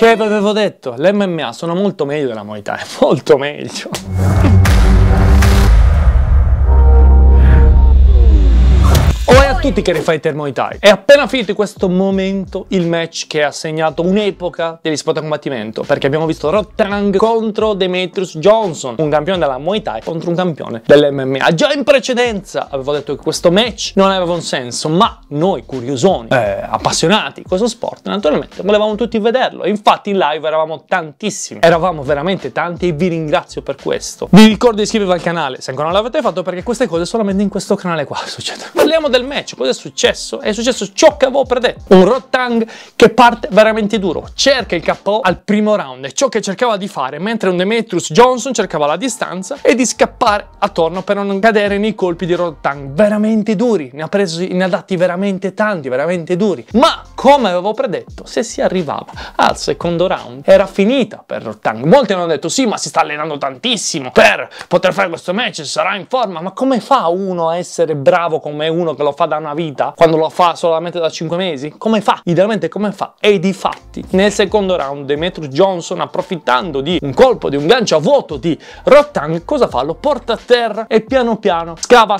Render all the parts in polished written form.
Che vi avevo detto, l'MMA sono molto meglio della Muay Thai, molto meglio. A tutti che fighter Muay Thai. È appena finito in questo momento il match che ha segnato un'epoca degli sport a combattimento, perché abbiamo visto Rodtang contro Demetrius Johnson, un campione della Muay Thai contro un campione dell'MMA. Già in precedenza avevo detto che questo match non aveva un senso, ma noi curiosoni, appassionati di questo sport, naturalmente volevamo tutti vederlo, e infatti in live eravamo tantissimi, eravamo veramente tanti, e vi ringrazio per questo. Vi ricordo di iscrivervi al canale se ancora non l'avete fatto, perché queste cose solamente in questo canale qua succedono. Parliamo del match. Cosa è successo? È successo ciò che avevo predetto. Un Rodtang che parte veramente duro, cerca il KO al primo round, è ciò che cercava di fare, mentre un Demetrius Johnson cercava la distanza e di scappare attorno per non cadere nei colpi di Rodtang veramente duri. Ne ha presi in adatti veramente tanti, veramente duri. Ma come avevo predetto, se si arrivava al secondo round era finita per Rodtang. Molti hanno detto sì, ma si sta allenando tantissimo per poter fare questo match, sarà in forma. Ma come fa uno a essere bravo come uno che lo fa da una vita, quando lo fa solamente da 5 mesi? Come fa? Idealmente come fa? E difatti nel secondo round Demetrius Johnson, approfittando di un colpo, di un gancio a vuoto di Rodtang, cosa fa? Lo porta a terra e piano piano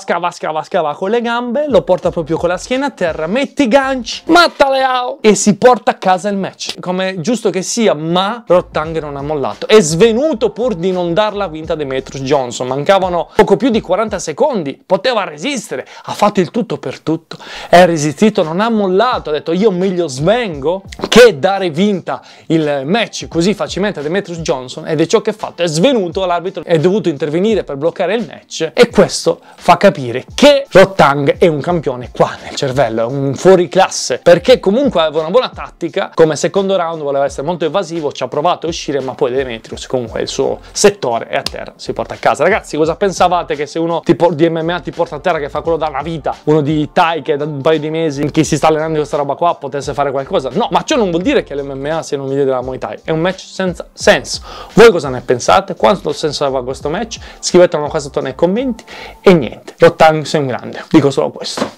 scava con le gambe, lo porta proprio con la schiena a terra, mette i ganci, matta Leao e si porta a casa il match, come giusto che sia. Ma Rodtang non ha mollato, è svenuto pur di non darla vinta a Demetrius Johnson. Mancavano poco più di 40 secondi, poteva resistere, ha fatto il tutto per tutto, è resistito, non ha mollato, ha detto io meglio svengo che dare vinta il match così facilmente a Demetrius Johnson, ed è ciò che ha fatto, è svenuto, l'arbitro è dovuto intervenire per bloccare il match, e questo fa capire che Rodtang è un campione qua nel cervello, è un fuoriclasse, perché comunque aveva una buona tattica. Come secondo round voleva essere molto evasivo, ci ha provato a uscire, ma poi Demetrius comunque il suo settore è a terra, si porta a casa. Ragazzi, cosa pensavate? Che se uno di MMA ti porta a terra, che fa quello da una vita, uno di Thai che da un paio di mesi in chi si sta allenando questa roba qua potesse fare qualcosa? No, ma ciò non vuol dire che l'MMA sia un video della Muay Thai, è un match senza senso. Voi cosa ne pensate? Quanto senso aveva questo match? Scrivetelo qua sotto nei commenti. E niente, Rodtang sei un grande, dico solo questo.